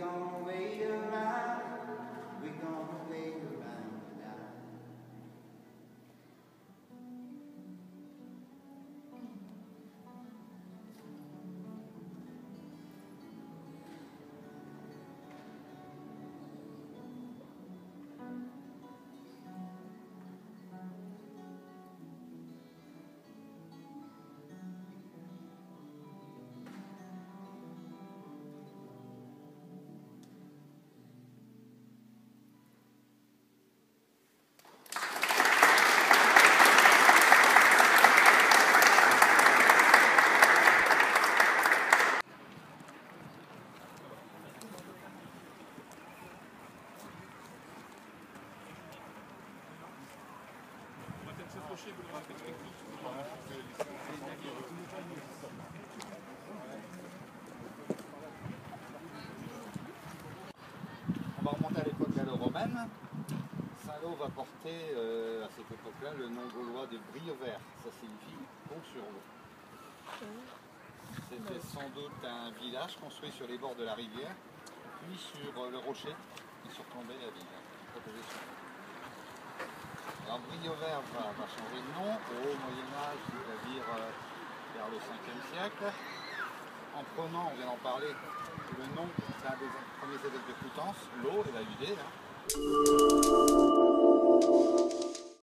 gonna wait around, we gonna wait around now. On va remonter à l'époque gallo-romaine. Saint-Lô va porter à cette époque-là le nom gaulois de Briovert. Ça signifie pont sur l'eau. C'était sans doute un village construit sur les bords de la rivière, puis sur le rocher qui surplombait la ville, protégé sur l'eau. Alors Briovert va changer de nom au Moyen-Âge, c'est-à-dire vers le 5e siècle, en prenant, on vient d'en parler, le nom d'un des premiers évêques de Coutances, l'eau et la Udée.